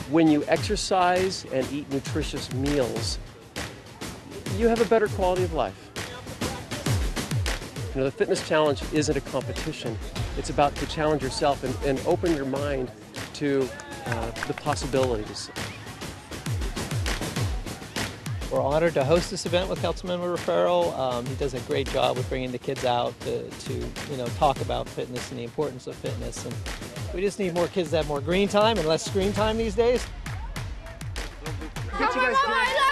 when you exercise and eat nutritious meals, you have a better quality of life. You know, the fitness challenge isn't a competition. It's about to challenge yourself and open your mind to the possibilities. We're honored to host this event with Councilmember O'Farrell. He does a great job with bringing the kids out to talk about fitness and the importance of fitness. And we just need more kids to have more green time and less screen time these days. Come on,